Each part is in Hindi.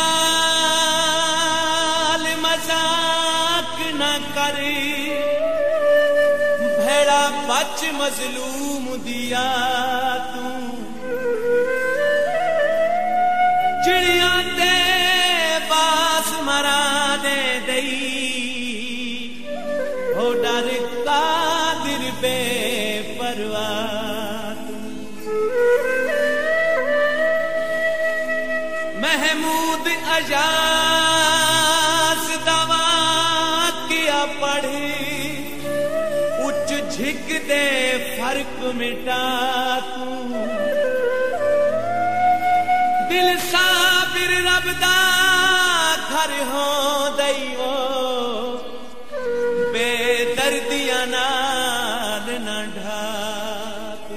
नाल मजाक न कर, भेड़ा बच मजलूम दिया तू। चिड़िया ते बास मरा दे दई, हो डर कादिर बेपरवाह तू। महमूद अजाज दवा किया पढ़, उच्च झिक दे फर्क मिटा तू। दिल साबिर रबदा घर हो दईओ, बेदर्दियां नाल न ढा तू।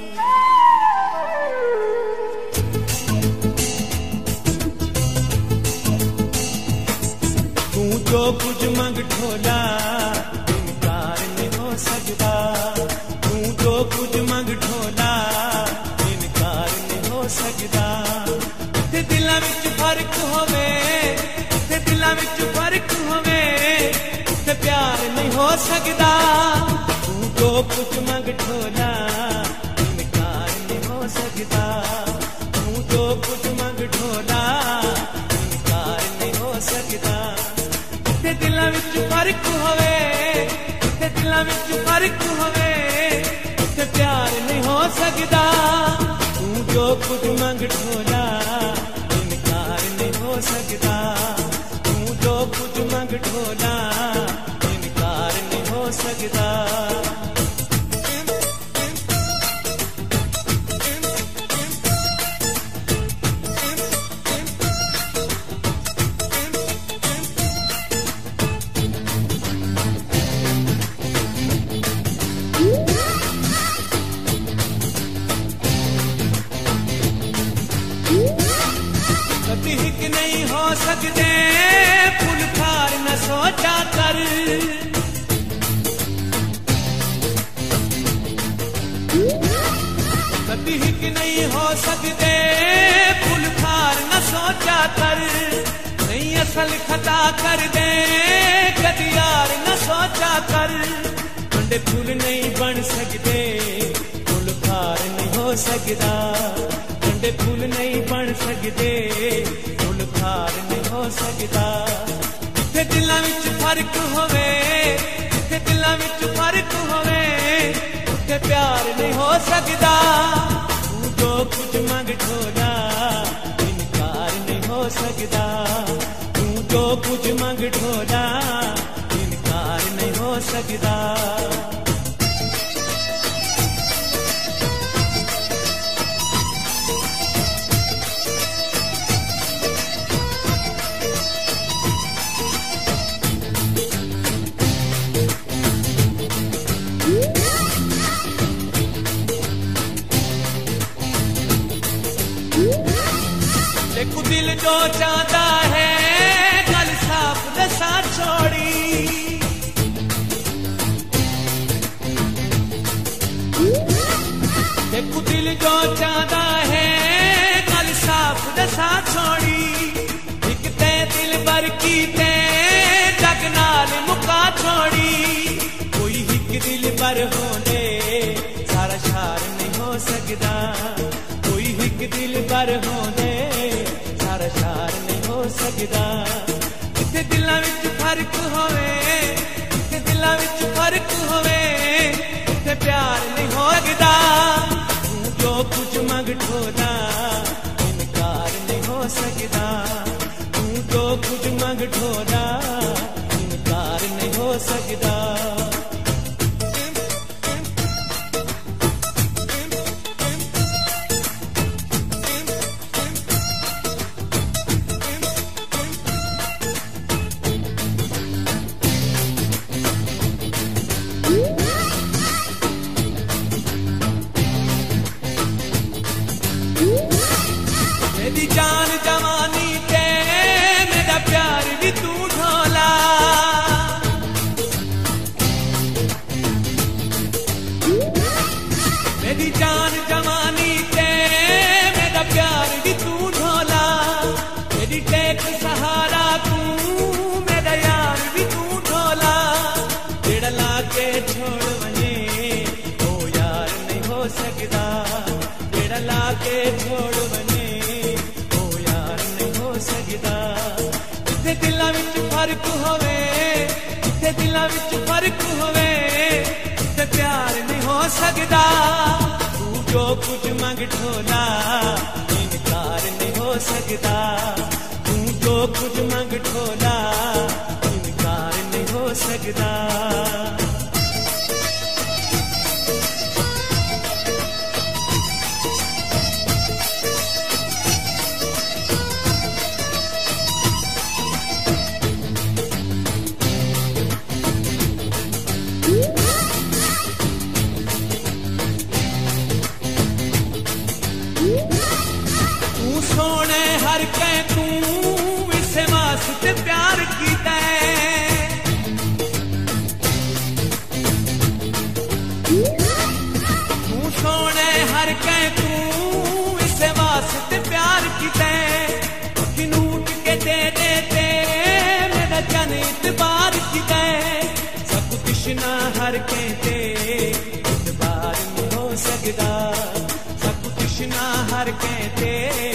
तू जो कुछ मंग ढोला इनकार नहीं हो सकता। तू जो कुछ मंग ढोला इनकार नहीं हो सकता। ते दिलां विच फर्क होवे, ते दिलां विच फर्क होवे, ते प्यार नहीं हो सकता। तू जो कुछ मंग ढोला इनकार नहीं हो सकता। तू जो कुछ मंग ढोला इनकार नहीं हो सकता। ते दिलां विच फर्क होवे, ते दिलां विच फर्क होवे, ते प्यार नहीं हो सकता। तू जो कुछ मंग ढोला इनकार नहीं हो सकता। तू जो कुछ मंग ढोला इनकार नहीं हो सकता। कभी हिक नहीं हो सकते फूल खार न सोचा कर। कभी हिक नहीं हो सकते फूल खार न सोचा कर। नहीं असल खता कर दे कभी यार न सोचा कर। ठंडे फूल नहीं बन सकते फूल खार नहीं हो सकता। ठंडे फूल नहीं बन सकते फूल खार नहीं हो सकता। जिथे दिलां विच फर्क होवे, जिथे दिलां विच फर्क होवे, उथे प्यार नहीं हो सकता। तू जो कुछ मंग ढोला इनकार नहीं हो सकता। तू जो कुछ मंग ढोला इनकार नहीं हो सकता। देखो दिल जो चाहता है गल साफ दसा छोड़ी। देखो दिल जो चाहता है गल साफ दसा छोड़ी। एक ते दिल भर की ते जग नाल मुका छोड़ी। कोई हिक दिल भर होने सारा शार नहीं हो सकता। कोई हिक दिल भर होने सारा शार नहीं हो सकता। जिथे दिलां विच फर्क होवे, जिथे दिलां विच फर्क होवे, उथे प्यार नहीं हो सकता। तू जो कुछ मंग ढोला इनकार नहीं हो सकता। तू जो कुछ मंग ढोला इनकार नहीं हो सकता। तेरी जान जवानी ते देख सहारा तू मेरा यार भी तू ढोला जेड़ा ला के छोड़ वने ओ यार नहीं हो सकदा जेड़ा ला के छोड़ वने ओ यार नहीं हो सकदा जिथे दिलां विच फर्क होवे जिथे दिलां विच फर्क होवे ते प्यार नहीं हो सकदा तू जो कुछ मंग ढोला इनकार नहीं हो सकदा तू जो कुछ मंग ढोला इनकार नहीं हो सकदा सोने हर के तू इसे वास्ते प्यार कीता तू सोने हर के तू इसे वास्ते प्यार कीता खिनूट के दे देते मेरा जन इतबार कीता सब कृष्णा हर के ते इतबार नहीं हो सकदा सब कृष्णा हर के ते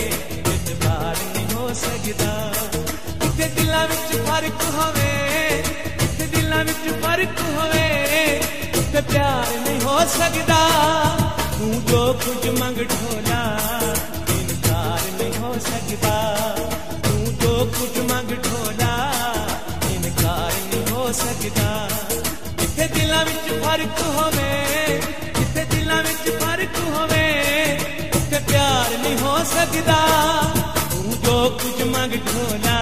सकदा जिथे दिलां विच फर्क होवे जिथे दिलां विच फर्क होवे ते प्यार नहीं हो सकदा तू जो कुछ मंग ढोला इनकार नहीं हो सकदा तू जो कुछ मंग ढोला इनकार नहीं हो सकदा जिथे दिलां विच फर्क होवे जिथे दिलां विच फर्क होवे ते प्यार नहीं हो सकदा जो कुछ मंग ढोला